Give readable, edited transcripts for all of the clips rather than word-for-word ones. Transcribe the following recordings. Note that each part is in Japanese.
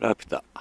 ラピュタ。はい、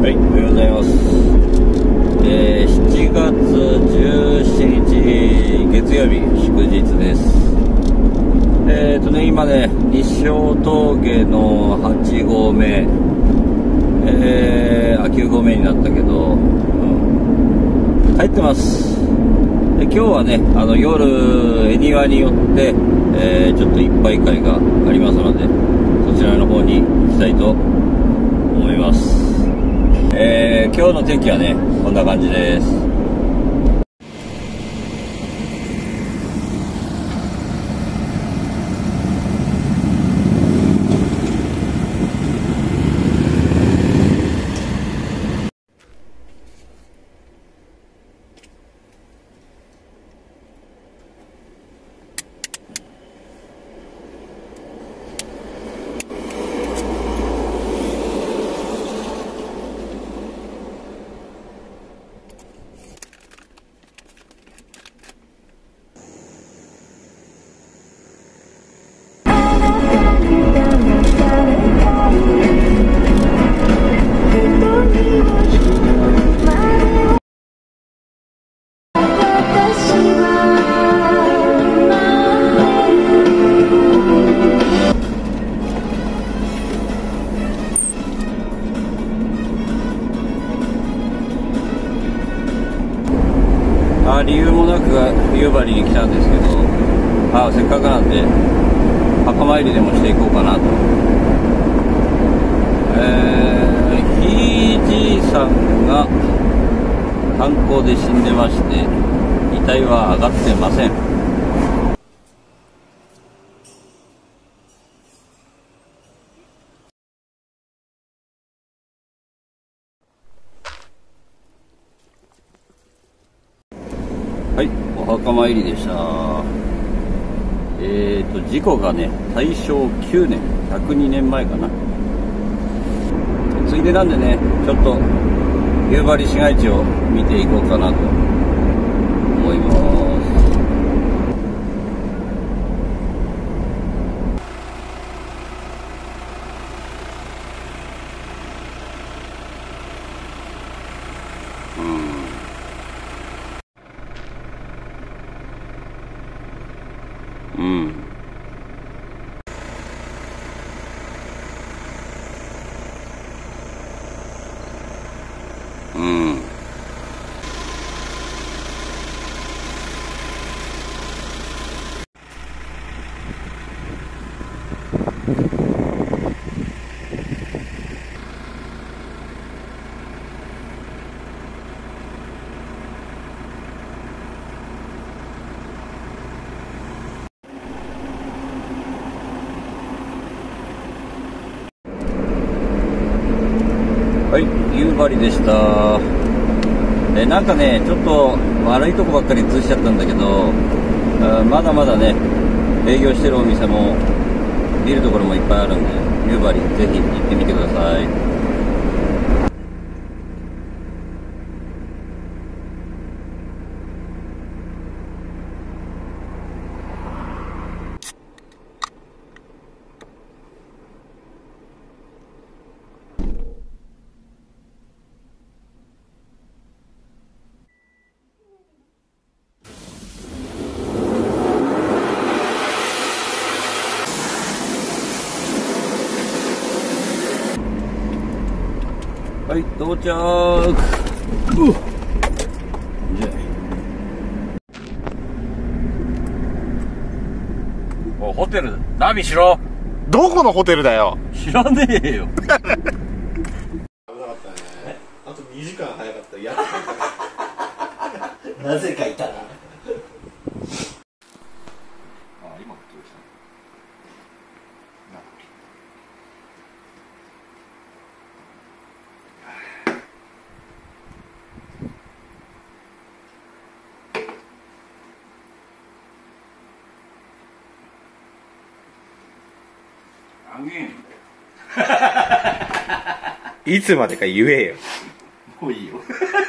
おはようございます。7月17日月曜日祝日です。今ね、日照峠の8合目、9合目になったけど、帰ってます。で今日はね、夜恵庭に寄って、ちょっと一杯会がありますので、そちらの方に行きたいと思います。今日の天気はね、こんな感じです。理由もなく夕張に来たんですけど、せっかくなんで墓参りでもしていこうかなと。ひいじいさんが炭鉱で死んでまして、遺体は上がってません。はい、お墓参りでした。事故がね、大正9年、102年前かな。ついでなんでね、ちょっと夕張市街地を見ていこうかなと思います。うん。うん。はい、夕張でした。なんかね、ちょっと悪いとこばっかり映しちゃったんだけど、まだまだね、営業してるお店も見るところもいっぱいあるんで、夕張ぜひ行ってみてください。はい、到着。ホテルナビしろ。 どこのホテルだよ。 知らねえよ。 危なかったね。あと2時間早かったらやったなぜかいたな。 今どうした？ いつまでか言えよ。 もういいよ。